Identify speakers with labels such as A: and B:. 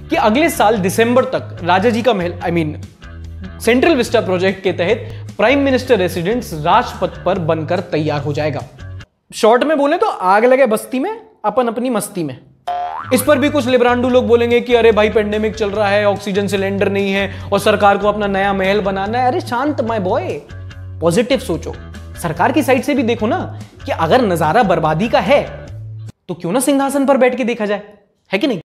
A: कि अगले साल दिसंबर तक राजा जी का महल सेंट्रल विस्टा प्रोजेक्ट के तहत प्राइम मिनिस्टर रेसिडेंस राजपथ पर बनकर तैयार हो जाएगा। शॉर्ट में बोले तो आग लगे बस्ती में अपन अपनी मस्ती में। इस पर भी कुछ लिब्रांडू लोग बोलेंगे कि अरे भाई पेंडेमिक चल रहा है, ऑक्सीजन सिलेंडर नहीं है और सरकार को अपना नया महल बनाना है। अरे शांत माय बॉय, पॉजिटिव सोचो। सरकार की साइड से भी देखो ना कि अगर नजारा बर्बादी का है तो क्यों ना सिंहासन पर बैठ के देखा जाए, है कि नहीं।